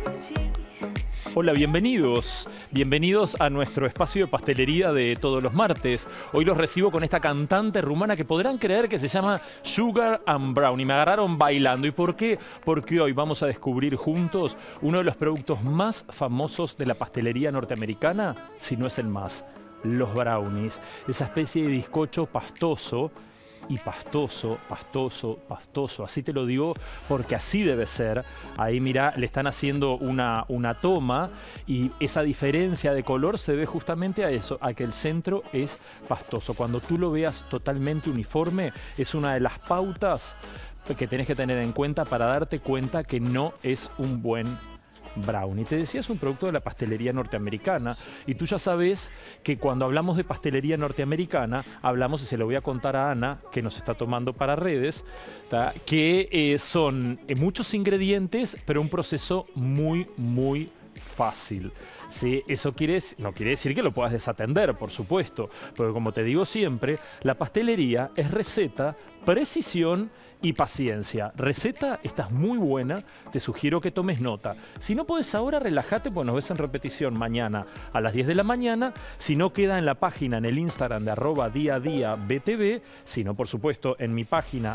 Hola, bienvenidos. Bienvenidos a nuestro espacio de pastelería de todos los martes. Hoy los recibo con esta cantante rumana que podrán creer que se llama Sugar and Brown. Y me agarraron bailando. ¿Y por qué? Porque hoy vamos a descubrir juntos uno de los productos más famosos de la pastelería norteamericana, si no es el más, los brownies. Esa especie de bizcocho pastoso. Y pastoso, pastoso, pastoso. Así te lo digo porque así debe ser. Ahí mira, le están haciendo una toma y esa diferencia de color se debe justamente a eso, a que el centro es pastoso. Cuando tú lo veas totalmente uniforme, es una de las pautas que tenés que tener en cuenta para darte cuenta que no es un buen brownie. Te decía, es un producto de la pastelería norteamericana y tú ya sabes que cuando hablamos de pastelería norteamericana hablamos, y se lo voy a contar a Ana, que nos está tomando para redes, que son muchos ingredientes, pero un proceso muy fácil. ¿Sí? Eso no quiere decir que lo puedas desatender, por supuesto, porque como te digo siempre, la pastelería es receta, precisión y paciencia. Receta, esta es muy buena, te sugiero que tomes nota. Si no podés ahora, relájate, pues nos ves en repetición mañana a las 10 de la mañana. Si no, queda en la página, en el Instagram de @diadiabtv. Si no, por supuesto, en mi página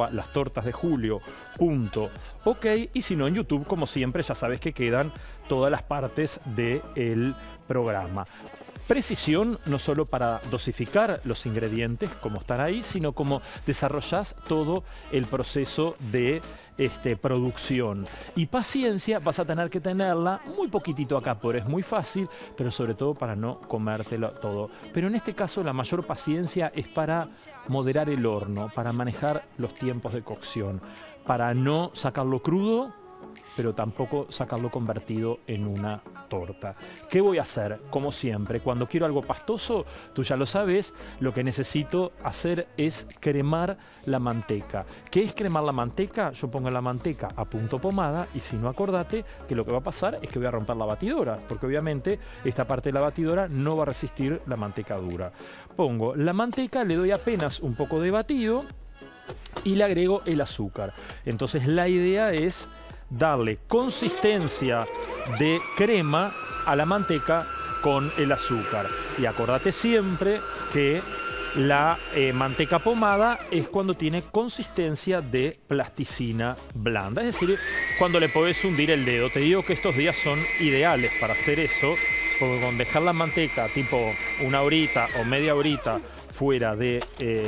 @lastortasdejulio.ok. Y si no, en YouTube, como siempre, ya sabes que quedan todas las partes del programa. Precisión no solo para dosificar los ingredientes, como están ahí, sino como desarrollás todo el proceso de producción. Y paciencia vas a tener que tenerla muy poquitito acá, porque es muy fácil, pero sobre todo para no comértelo todo. Pero en este caso la mayor paciencia es para moderar el horno, para manejar los tiempos de cocción, para no sacarlo crudo, pero tampoco sacarlo convertido en una torta. ¿Qué voy a hacer? Como siempre, cuando quiero algo pastoso, tú ya lo sabes, lo que necesito hacer es cremar la manteca. ¿Qué es cremar la manteca? Yo pongo la manteca a punto pomada y si no, acordate que lo que va a pasar es que voy a romper la batidora, porque obviamente esta parte de la batidora no va a resistir la manteca dura. Pongo la manteca, le doy apenas un poco de batido y le agrego el azúcar. Entonces la idea es darle consistencia de crema a la manteca con el azúcar. Y acordate siempre que la manteca pomada es cuando tiene consistencia de plasticina blanda. Es decir, cuando le podés hundir el dedo. Te digo que estos días son ideales para hacer eso, porque con dejar la manteca tipo una horita o media horita fuera de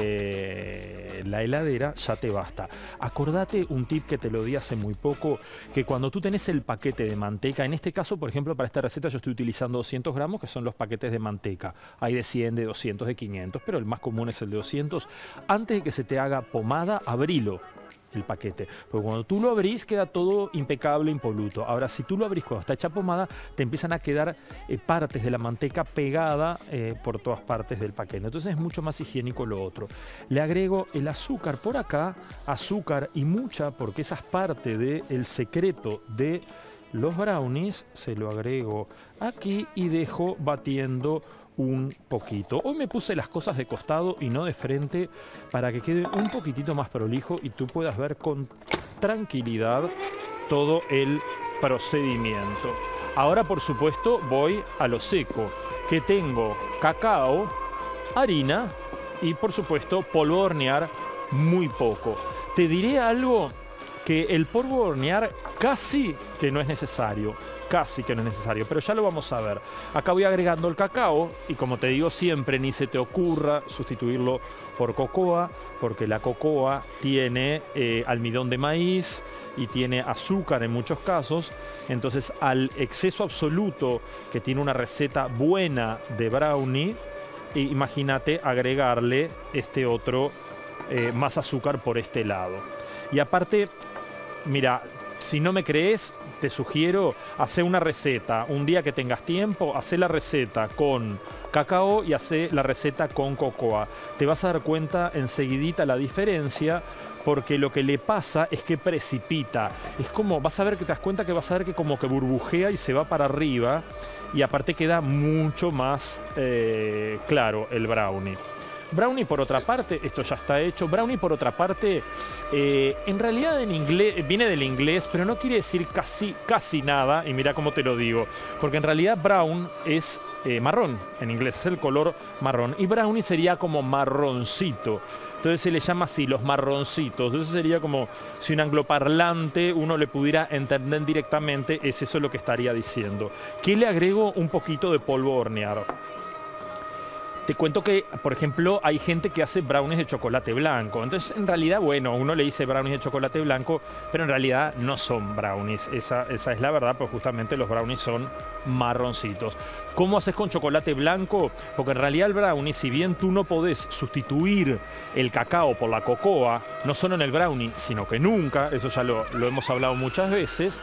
la heladera ya te basta. Acordate un tip que te lo di hace muy poco, que cuando tú tenés el paquete de manteca, en este caso, por ejemplo, para esta receta yo estoy utilizando 200 gramos, que son los paquetes de manteca. Hay de 100, de 200, de 500, pero el más común es el de 200. Antes de que se te haga pomada, abrilo el paquete, porque cuando tú lo abrís queda todo impecable, impoluto. Ahora, si tú lo abrís cuando está hecha pomada, te empiezan a quedar partes de la manteca pegada por todas partes del paquete. Entonces es mucho más higiénico lo otro. Le agrego el azúcar por acá, azúcar y mucha, porque esa es parte del secreto de los brownies. Se lo agrego aquí y dejo batiendo un poquito. Hoy me puse las cosas de costado y no de frente para que quede un poquitito más prolijo y tú puedas ver con tranquilidad todo el procedimiento. Ahora, por supuesto, voy a lo seco, que tengo cacao, harina y, por supuesto, polvo de hornear muy poco. Te diré algo, que el polvo de hornear casi que no es necesario. Casi que no es necesario, pero ya lo vamos a ver. Acá voy agregando el cacao y, como te digo siempre, ni se te ocurra sustituirlo por cocoa, porque la cocoa tiene almidón de maíz y tiene azúcar en muchos casos. Entonces, al exceso absoluto que tiene una receta buena de brownie, imagínate agregarle este otro más azúcar por este lado. Y aparte, mira, si no me crees, te sugiero hacer una receta. Un día que tengas tiempo, hacer la receta con cacao y hacer la receta con cocoa. Te vas a dar cuenta enseguidita la diferencia, porque lo que le pasa es que precipita. Es como, vas a ver que te das cuenta que vas a ver que como que burbujea y se va para arriba. Y aparte queda mucho más claro el brownie. Brownie, por otra parte, esto ya está hecho. Brownie, por otra parte, en realidad en inglés, viene del inglés, pero no quiere decir casi nada. Y mira cómo te lo digo. Porque en realidad brown es marrón en inglés, es el color marrón. Y brownie sería como marroncito. Entonces se le llama así, los marroncitos. Entonces sería como si un angloparlante uno le pudiera entender directamente, es eso lo que estaría diciendo. ¿Qué le agrego? Un poquito de polvo de hornear. Te cuento que, por ejemplo, hay gente que hace brownies de chocolate blanco. Entonces, en realidad, bueno, uno le dice brownies de chocolate blanco, pero en realidad no son brownies. Esa es la verdad, pues justamente los brownies son marroncitos. ¿Cómo haces con chocolate blanco? Porque en realidad el brownie, si bien tú no podés sustituir el cacao por la cocoa, no solo en el brownie, sino que nunca, eso ya lo hemos hablado muchas veces,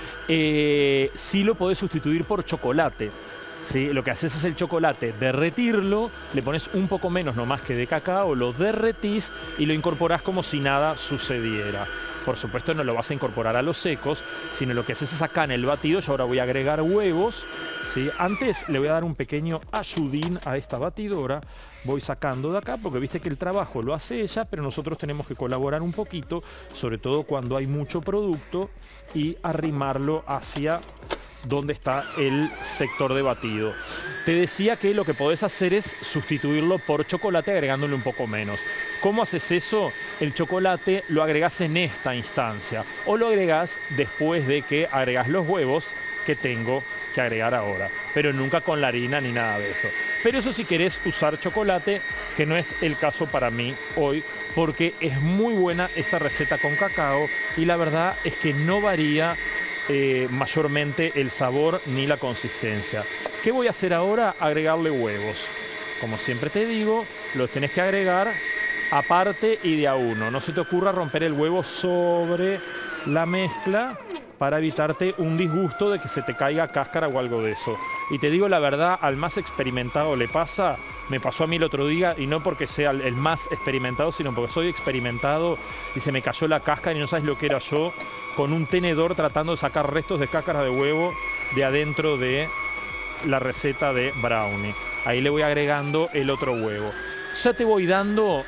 sí lo podés sustituir por chocolate. ¿Sí? Lo que haces es el chocolate, derretirlo, le pones un poco menos nomás que de cacao, lo derretís y lo incorporás como si nada sucediera. Por supuesto no lo vas a incorporar a los secos, sino lo que haces es acá en el batido. Yo ahora voy a agregar huevos, ¿sí? Antes le voy a dar un pequeño ayudín a esta batidora. Voy sacando de acá porque viste que el trabajo lo hace ella, pero nosotros tenemos que colaborar un poquito, sobre todo cuando hay mucho producto, y arrimarlo hacia donde está el sector de batido. Te decía que lo que podés hacer es sustituirlo por chocolate agregándole un poco menos. ¿Cómo haces eso? El chocolate lo agregás en esta instancia o lo agregás después de que agregás los huevos que tengo que agregar ahora, pero nunca con la harina ni nada de eso. Pero eso si querés usar chocolate, que no es el caso para mí hoy, porque es muy buena esta receta con cacao y la verdad es que no varía mayormente el sabor ni la consistencia. ¿Qué voy a hacer ahora? Agregarle huevos. Como siempre te digo, los tenés que agregar aparte y de a uno. No se te ocurra romper el huevo sobre la mezcla para evitarte un disgusto de que se te caiga cáscara o algo de eso. Y te digo la verdad, al más experimentado le pasa, me pasó a mí el otro día, y no porque sea el más experimentado, sino porque soy experimentado y se me cayó la cáscara y no sabes lo que era yo con un tenedor tratando de sacar restos de cáscara de huevo de adentro de la receta de brownie. Ahí le voy agregando el otro huevo. Ya te voy dando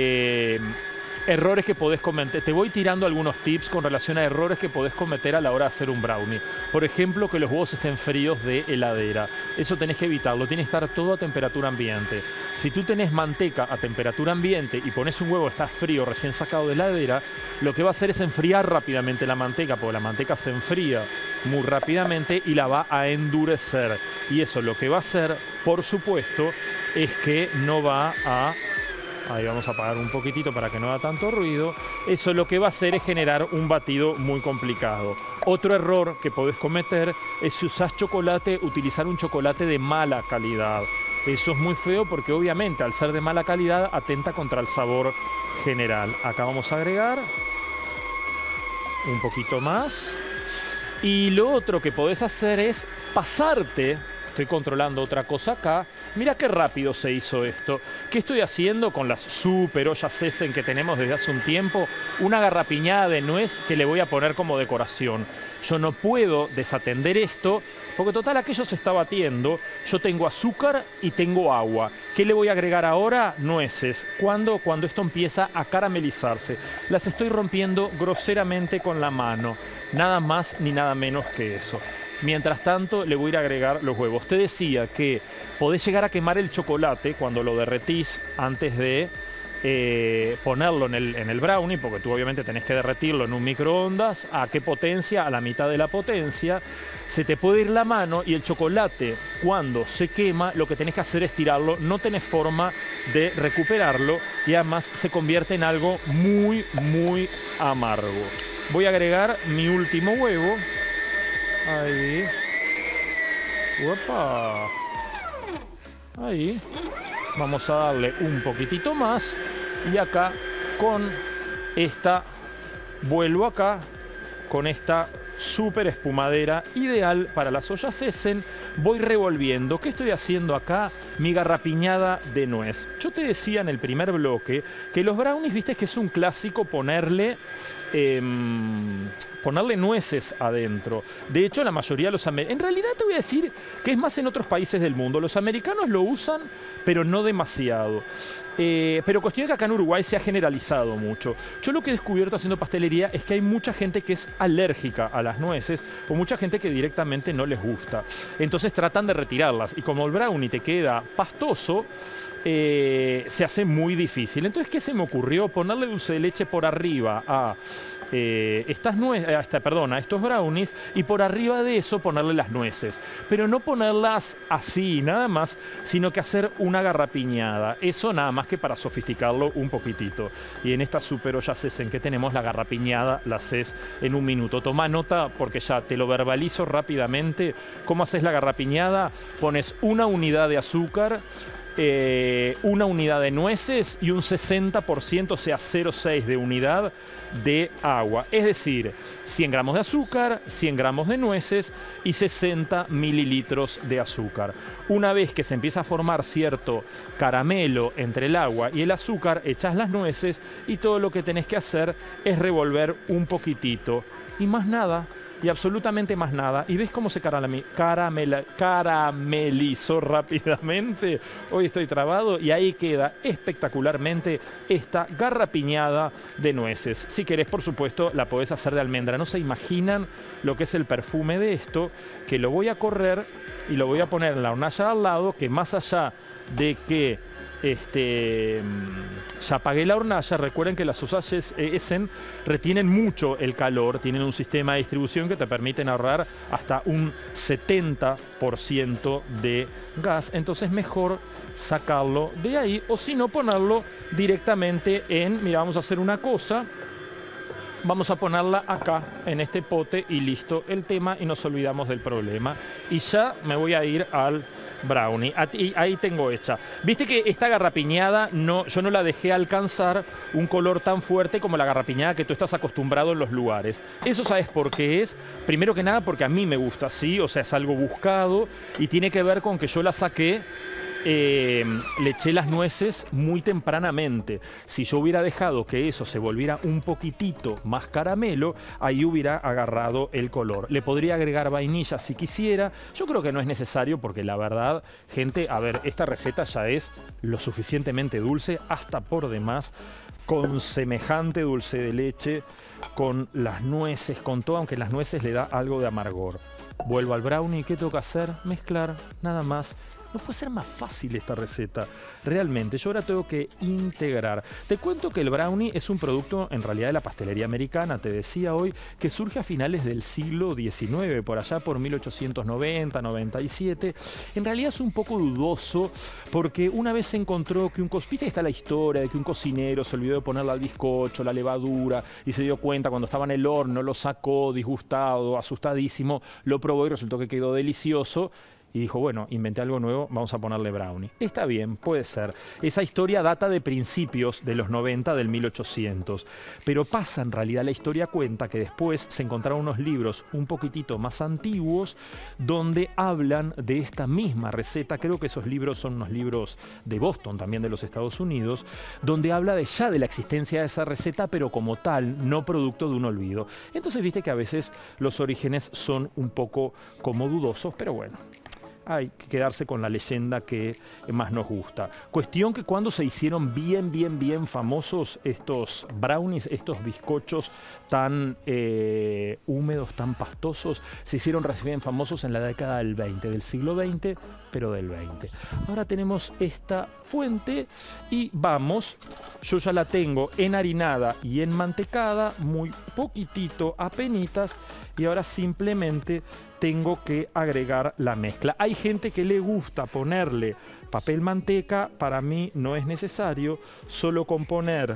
errores que podés cometer. Te voy tirando algunos tips con relación a errores que podés cometer a la hora de hacer un brownie. Por ejemplo, que los huevos estén fríos de heladera. Eso tenés que evitarlo. Tiene que estar todo a temperatura ambiente. Si tú tenés manteca a temperatura ambiente y pones un huevo que está frío, recién sacado de heladera, lo que va a hacer es enfriar rápidamente la manteca, porque la manteca se enfría muy rápidamente y la va a endurecer. Y eso lo que va a hacer, por supuesto, es que no va a... Ahí vamos a apagar un poquitito para que no haga tanto ruido. Eso lo que va a hacer es generar un batido muy complicado. Otro error que podés cometer es, si usás chocolate, utilizar un chocolate de mala calidad. Eso es muy feo porque obviamente al ser de mala calidad atenta contra el sabor general. Acá vamos a agregar un poquito más. Y lo otro que podés hacer es pasarte. Estoy controlando otra cosa acá. Mira qué rápido se hizo esto. ¿Qué estoy haciendo con las super ollas Essen que tenemos desde hace un tiempo? Una garrapiñada de nuez que le voy a poner como decoración. Yo no puedo desatender esto porque total aquello se está batiendo. Yo tengo azúcar y tengo agua. ¿Qué le voy a agregar ahora? Nueces. ¿Cuándo? Cuando esto empieza a caramelizarse. Las estoy rompiendo groseramente con la mano. Nada más ni nada menos que eso. Mientras tanto, le voy a ir a agregar los huevos. Te decía que podés llegar a quemar el chocolate cuando lo derretís antes de ponerlo en el brownie, porque tú obviamente tenés que derretirlo en un microondas. ¿A qué potencia? A la mitad de la potencia. Se te puede ir la mano y el chocolate, cuando se quema, lo que tenés que hacer es tirarlo. No tenés forma de recuperarlo y además se convierte en algo muy, muy amargo. Voy a agregar mi último huevo. Ahí. ¡Uepa! Ahí. Vamos a darle un poquitito más. Y acá con esta, vuelvo acá con esta súper espumadera, ideal para las ollas Essen, voy revolviendo. ¿Qué estoy haciendo acá? Mi garrapiñada de nuez. Yo te decía en el primer bloque que los brownies, viste que es un clásico ponerle nueces adentro. De hecho, la mayoría de los americanos... En realidad te voy a decir que es más en otros países del mundo. Los americanos lo usan, pero no demasiado. Pero cuestión que acá en Uruguay se ha generalizado mucho. Yo lo que he descubierto haciendo pastelería es que hay mucha gente que es alérgica a las nueces o mucha gente que directamente no les gusta. Entonces tratan de retirarlas. Y como el brownie te queda pastoso, se hace muy difícil. Entonces, ¿qué se me ocurrió? Ponerle dulce de leche por arriba a estos brownies y por arriba de eso ponerle las nueces. Pero no ponerlas así, nada más, sino que hacer una garrapiñada. Eso nada más que para sofisticarlo un poquitito. Y en esta super olla Sesen que tenemos, la garrapiñada la haces en un minuto. Toma nota porque ya te lo verbalizo rápidamente. ¿Cómo haces la garrapiñada? Pones una unidad de azúcar, una unidad de nueces y un 60%, o sea 0,6 de unidad de agua. Es decir, 100 gramos de azúcar, 100 gramos de nueces y 60 mililitros de azúcar. Una vez que se empieza a formar cierto caramelo entre el agua y el azúcar, echas las nueces y todo lo que tenés que hacer es revolver un poquitito y más nada. Y absolutamente más nada. ¿Y ves cómo se caramelizó rápidamente? Hoy estoy trabado y ahí queda espectacularmente esta garrapiñada de nueces. Si querés, por supuesto, la podés hacer de almendra. No se imaginan lo que es el perfume de esto, que lo voy a correr y lo voy a poner en la hornalla de al lado, que más allá de que ya apagué la hornalla. Recuerden que las ollas Essen retienen mucho el calor, tienen un sistema de distribución que te permiten ahorrar hasta un 70% de gas, entonces mejor sacarlo de ahí o si no ponerlo directamente mira, vamos a hacer una cosa, vamos a ponerla acá en este pote y listo el tema y nos olvidamos del problema. Y ya me voy a ir al brownie. Ahí tengo hecha. Viste que esta garrapiñada yo no la dejé alcanzar un color tan fuerte como la garrapiñada que tú estás acostumbrado en los lugares. Eso ¿sabes por qué es? Primero que nada porque a mí me gusta así, o sea, es algo buscado y tiene que ver con que yo la saqué. Le eché las nueces muy tempranamente. Si yo hubiera dejado que eso se volviera un poquitito más caramelo, ahí hubiera agarrado el color. Le podría agregar vainilla si quisiera. Yo creo que no es necesario porque la verdad, gente, a ver, esta receta ya es lo suficientemente dulce, hasta por demás, con semejante dulce de leche, con las nueces, con todo, aunque las nueces le da algo de amargor. Vuelvo al brownie. ¿Qué tengo que hacer? Mezclar, nada más. No puede ser más fácil esta receta. Realmente, yo ahora tengo que integrar. Te cuento que el brownie es un producto en realidad de la pastelería americana, te decía hoy, que surge a finales del siglo XIX, por allá por 1890, 97. En realidad es un poco dudoso porque una vez se encontró que viste, está la historia de que un cocinero se olvidó de ponerle al bizcocho, la levadura, y se dio cuenta cuando estaba en el horno, lo sacó disgustado, asustadísimo, lo probó y resultó que quedó delicioso. Y dijo, bueno, inventé algo nuevo, vamos a ponerle brownie. Está bien, puede ser. Esa historia data de principios de los 90, del 1800. Pero pasa, en realidad, la historia cuenta que después se encontraron unos libros un poquitito más antiguos donde hablan de esta misma receta. Creo que esos libros son unos libros de Boston, también de los Estados Unidos, donde habla de la existencia de esa receta, pero como tal, no producto de un olvido. Entonces, viste que a veces los orígenes son un poco como dudosos, pero bueno. Hay que quedarse con la leyenda que más nos gusta. Cuestión que cuando se hicieron bien famosos estos brownies, estos bizcochos tan húmedos, tan pastosos, se hicieron bien famosos en la década del 20, del siglo XX, pero del 20. Ahora tenemos esta fuente y vamos, yo ya la tengo enharinada y enmantecada, muy poquitito, apenitas, y ahora simplemente tengo que agregar la mezcla. Hay gente que le gusta ponerle papel manteca, para mí no es necesario, solo con poner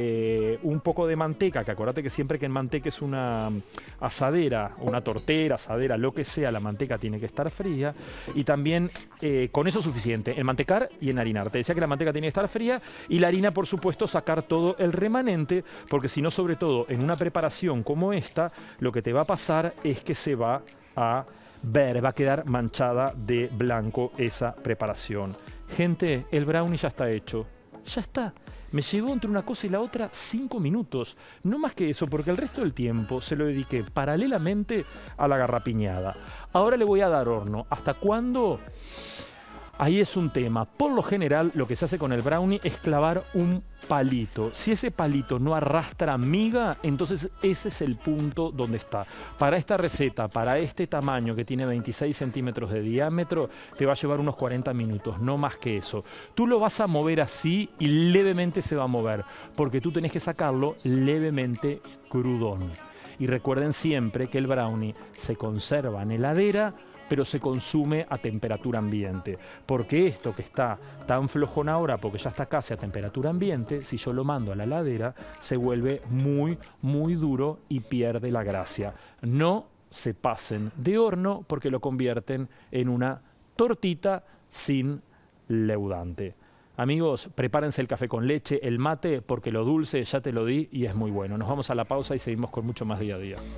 un poco de manteca, que acuérdate que siempre que en manteca es una asadera, una tortera, asadera, lo que sea, la manteca tiene que estar fría, y también con eso es suficiente, enmantecar y enharinar. Te decía que la manteca tiene que estar fría y la harina, por supuesto, sacar todo el remanente, porque si no, sobre todo en una preparación como esta, lo que te va a pasar es que se va a ver, va a quedar manchada de blanco esa preparación. Gente, el brownie ya está hecho. Ya está. Me llevó entre una cosa y la otra 5 minutos. No más que eso, porque el resto del tiempo se lo dediqué paralelamente a la garrapiñada. Ahora le voy a dar horno. ¿Hasta cuándo? Ahí es un tema. Por lo general, lo que se hace con el brownie es clavar un palito. Si ese palito no arrastra miga, entonces ese es el punto donde está. Para esta receta, para este tamaño que tiene 26 centímetros de diámetro, te va a llevar unos 40 minutos, no más que eso. Tú lo vas a mover así y levemente se va a mover, porque tú tenés que sacarlo levemente crudón. Y recuerden siempre que el brownie se conserva en heladera, pero se consume a temperatura ambiente. Porque esto que está tan flojón ahora, porque ya está casi a temperatura ambiente, si yo lo mando a la heladera, se vuelve muy, muy duro y pierde la gracia. No se pasen de horno porque lo convierten en una tortita sin leudante. Amigos, prepárense el café con leche, el mate, porque lo dulce ya te lo di y es muy bueno. Nos vamos a la pausa y seguimos con mucho más día a día.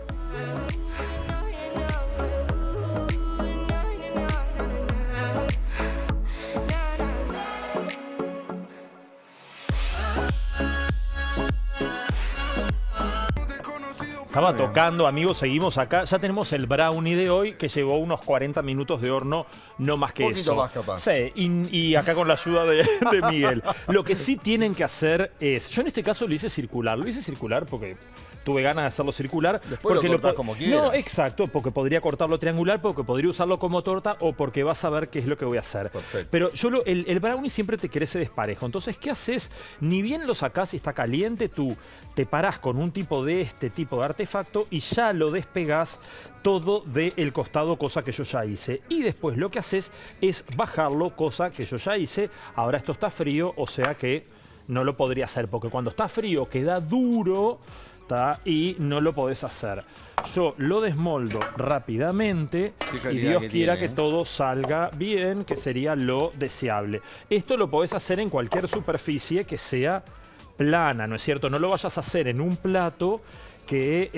Estaba tocando, amigos, seguimos acá. Ya tenemos el brownie de hoy que llevó unos 40 minutos de horno, no más que eso. Un poquito más capaz. Sí, y acá con la ayuda de Miguel. Lo que sí tienen que hacer es, yo en este caso lo hice circular porque tuve ganas de hacerlo circular. Después porque lo cortás como quieras. No, exacto, porque podría cortarlo triangular, porque podría usarlo como torta o porque vas a ver qué es lo que voy a hacer. Perfecto. Pero yo el brownie siempre te crece desparejo. Entonces, ¿qué haces? Ni bien lo sacás y está caliente, tú te parás con un tipo de artefacto y ya lo despegás todo del costado, cosa que yo ya hice. Y después lo que haces es bajarlo, cosa que yo ya hice. Ahora esto está frío, o sea que no lo podría hacer, porque cuando está frío queda duro, ¿tá? Y no lo podés hacer. Yo lo desmoldo rápidamente y Dios quiera que todo salga bien, que sería lo deseable. Esto lo podés hacer en cualquier superficie que sea plana, ¿no es cierto? No lo vayas a hacer en un plato que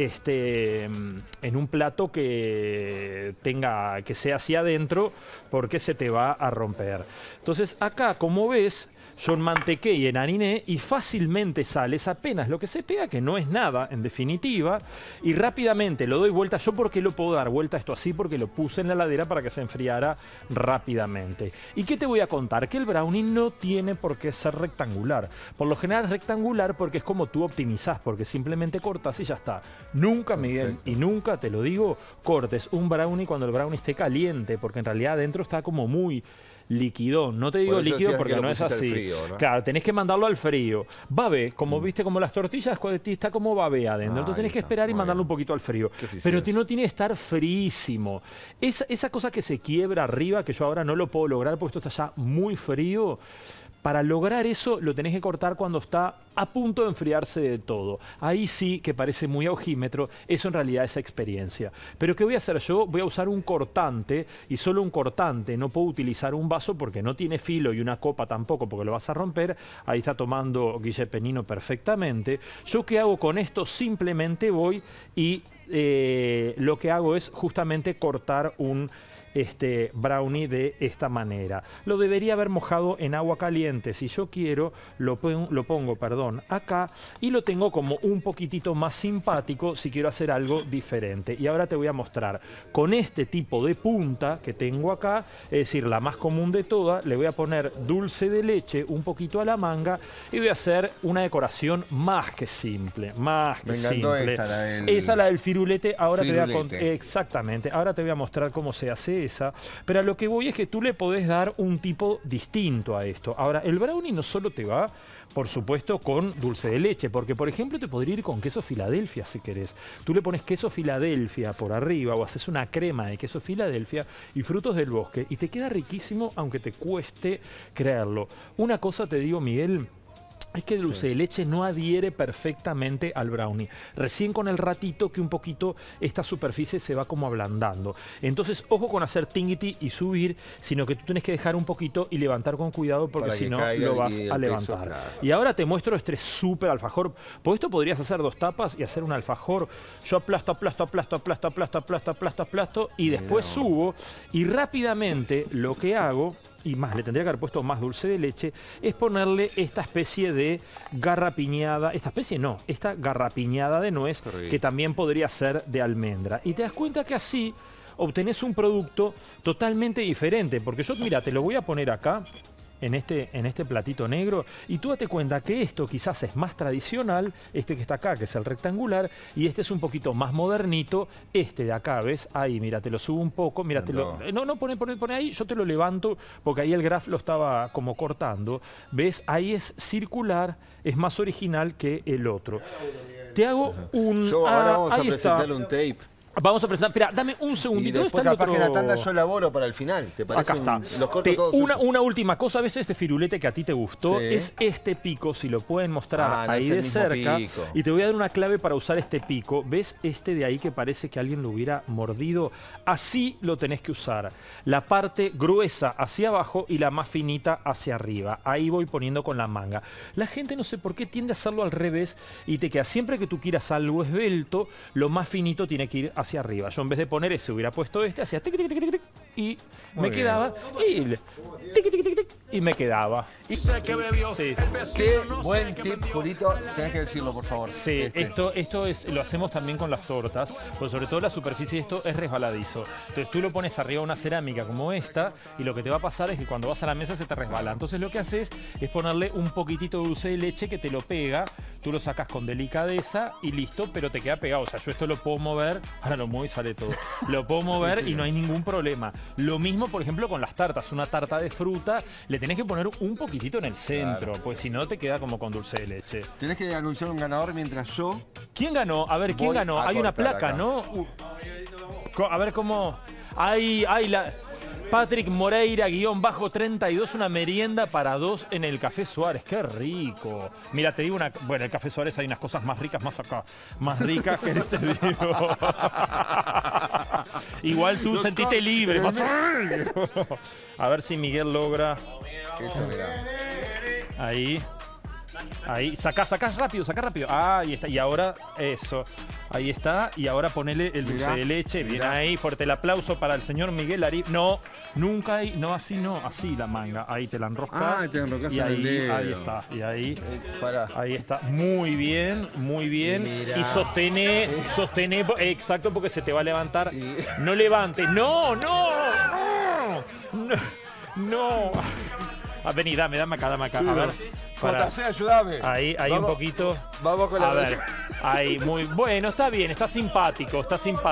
que sea hacia adentro, porque se te va a romper. Entonces acá, como ves, yo mantequé y enhariné y fácilmente sale, es apenas lo que se pega, que no es nada en definitiva, y rápidamente lo doy vuelta. ¿Yo por qué lo puedo dar vuelta esto así? Porque lo puse en la heladera para que se enfriara rápidamente. ¿Y qué te voy a contar? Que el brownie no tiene por qué ser rectangular. Por lo general es rectangular porque es como tú optimizás, porque simplemente cortas y ya está. Nunca, Miguel, y nunca, te lo digo, cortes un brownie cuando el brownie esté caliente, porque en realidad adentro está como muy liquidón. No te digo líquido porque no es así. Frío, ¿no? Claro, tenés que mandarlo al frío. Babe, como viste, como las tortillas, está como babe adentro. Entonces tenés que esperar y mandarlo un poquito al frío. Pero no tiene que estar frísimo. Esa cosa que se quiebra arriba, que yo ahora no lo puedo lograr porque esto está ya muy frío. Para lograr eso lo tenés que cortar cuando está a punto de enfriarse de todo. Ahí sí que parece muy a ojímetro, eso en realidad es experiencia. Pero ¿qué voy a hacer yo? Voy a usar un cortante y solo un cortante. No puedo utilizar un vaso porque no tiene filo y una copa tampoco porque lo vas a romper. Ahí está tomando Guille Penino perfectamente. ¿Yo qué hago con esto? Simplemente voy y lo que hago es justamente cortar un brownie de esta manera. Lo debería haber mojado en agua caliente. Si yo quiero, lo pongo acá y lo tengo como un poquitito más simpático si quiero hacer algo diferente. Y ahora te voy a mostrar con este tipo de punta que tengo acá, es decir, la más común de todas. Le voy a poner dulce de leche un poquito a la manga y voy a hacer una decoración más que simple, Esa, la del firulete. Ahora te voy a exactamente. Ahora te voy a mostrar cómo se hace esa, pero a lo que voy es que tú le podés dar un tipo distinto a esto. Ahora, el brownie no solo te va, por supuesto, con dulce de leche, porque por ejemplo te podría ir con queso Filadelfia si querés. Tú le pones queso Filadelfia por arriba o haces una crema de queso Filadelfia y frutos del bosque y te queda riquísimo, aunque te cueste creerlo. Una cosa te digo, Miguel, Es que el dulce de leche no adhiere perfectamente al brownie. Recién con el ratito que un poquito esta superficie se va como ablandando. Entonces, ojo con hacer tingiti y subir, sino que tú tienes que dejar un poquito y levantar con cuidado porque si no lo vas a levantar. Claro. Y ahora te muestro este súper alfajor. Por esto podrías hacer 2 tapas y hacer un alfajor. Yo aplasto, aplasto, aplasto, aplasto, aplasto, aplasto, aplasto, aplasto y después subo y rápidamente lo que hago, y más, le tendría que haber puesto más dulce de leche, es ponerle esta especie de garrapiñada, esta garrapiñada de nuez, que también podría ser de almendra. Y te das cuenta que así obtenés un producto totalmente diferente, porque yo, mira, te lo voy a poner acá, en este platito negro, y tú date cuenta que esto quizás es más tradicional, este que está acá, que es el rectangular, y este es un poquito más modernito, este de acá, ¿ves? Ahí, mira, te lo subo un poco, mira, pone ahí, yo te lo levanto, porque ahí el graf lo estaba como cortando, ¿ves? Ahí es circular, es más original que el otro. Te hago un... ahora vamos a presentarle un tape. Vamos a presentar, espera, dame un segundito. Y después capaz que la tanda yo elaboro para el final, ¿te parece? Acá está. Los corto todos. Una última cosa, a veces este firulete que a ti te gustó es este pico, si lo pueden mostrar ahí de cerca. Pico. Y te voy a dar una clave para usar este pico. ¿Ves este de ahí que parece que alguien lo hubiera mordido? Así lo tenés que usar. La parte gruesa hacia abajo y la más finita hacia arriba. Ahí voy poniendo con la manga. La gente no sé por qué tiende a hacerlo al revés y te queda siempre que tú quieras algo esbelto, lo más finito tiene que ir hacia arriba. Yo en vez de poner ese hubiera puesto este, hacía tic, tic, tic, tic, tic, y me quedaba y me quedaba. Sí. Qué buen tip, Julito. Tenés que decirlo, por favor. Sí, esto lo hacemos también con las tortas, pues sobre todo la superficie de esto es resbaladizo. Entonces tú lo pones arriba de una cerámica como esta y lo que te va a pasar es que cuando vas a la mesa se te resbala. Entonces lo que haces es ponerle un poquitito de dulce de leche que te lo pega, tú lo sacas con delicadeza y listo, pero te queda pegado. O sea, yo esto lo puedo mover, ahora lo muevo y sale todo. Lo puedo mover y no hay ningún problema. Lo mismo, por ejemplo, con las tartas. Una tarta de fruta, le tenés que poner un poquitito en el centro, pues si no te queda como con dulce de leche. Tenés que anunciar un ganador mientras yo... ¿Quién ganó? A ver, ¿quién ganó? Hay una placa, acá, ¿no? A ver cómo... Hay la... Patrick Moreira, _32, una merienda para 2 en el Café Suárez. ¡Qué rico! Mira, te digo una... Bueno, en el Café Suárez hay unas cosas más ricas, más acá. Más ricas que te digo. Igual tú sentiste libre. Más... A ver si Miguel logra... Eso, mirá. Ahí. Ahí, saca rápido. Ah, ahí está. Y ahora, eso. Ahí está. Y ahora ponele el dulce de leche. Bien ahí, fuerte el aplauso para el señor Miguel Ari. No, nunca hay. No, así la manga. Ahí te la enroscas. Ah, te enroscas y ahí, ahí está. Y ahí. Ahí está. Muy bien, muy bien. Mirá. Y sostené. Exacto, porque se te va a levantar. No levantes. No. Vení, dame acá. A ver. JC, ayúdame. Ahí un poquito. Vamos con la... A ver, ahí, muy bueno, está bien, está simpático.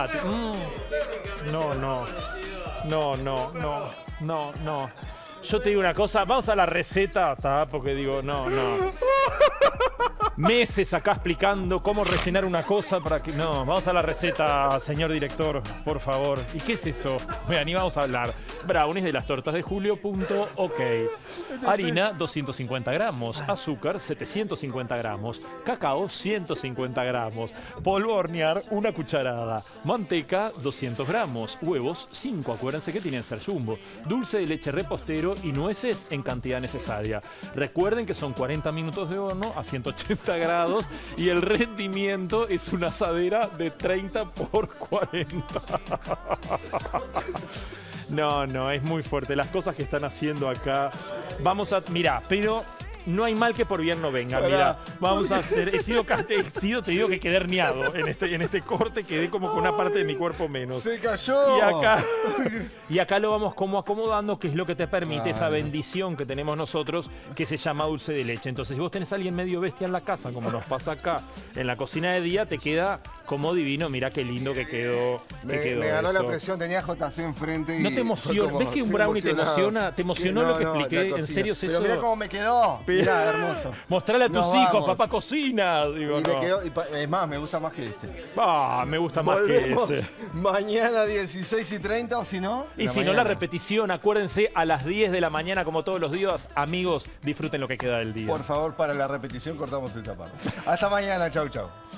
No. Yo te digo una cosa, vamos a la receta, porque digo, no. Meses acá explicando cómo rellenar una cosa para que... No, vamos a la receta, señor director, por favor. ¿Y qué es eso? Mira, ni vamos a hablar. Brownies de las tortas de Julio.ok. Harina, 250 gramos. Azúcar, 750 gramos. Cacao, 150 gramos. Polvo a hornear, 1 cucharada. Manteca, 200 gramos. Huevos, 5. Acuérdense que tienen que ser jumbo. Dulce de leche repostero y nueces en cantidad necesaria. Recuerden que son 40 minutos de horno a 180 grados y el rendimiento es una asadera de 30 por 40. No, es muy fuerte. Las cosas que están haciendo acá. Vamos a... Mirá, pero... No hay mal que por bien no venga. Mira, vamos a hacer... te digo que quedé herniado en este corte, quedé como con una parte de mi cuerpo menos. ¡Se cayó! Y acá lo vamos como acomodando, que es lo que te permite esa bendición que tenemos nosotros, que se llama dulce de leche. Entonces, si vos tenés a alguien medio bestia en la casa, como nos pasa acá, en la cocina de día, te queda como divino. Mira qué lindo que quedó. Me ganó la presión, tenía JC enfrente y... No te emociona. ¿Ves que un brownie te emociona? ¿Te emocionó lo que expliqué? ¿En serio es eso? Pero mira cómo me quedó. Mirá, hermoso. Mostrale a tus Nos hijos, vamos. papá cocina. Digo, Y no. le quedó, es más, me gusta más que este. Me gusta más Volvemos que ese. mañana 16:30 o si no. Y si no, la repetición, acuérdense, a las 10 de la mañana, como todos los días, amigos, disfruten lo que queda del día. Por favor, para la repetición cortamos esta parte. Hasta mañana, chau, chau.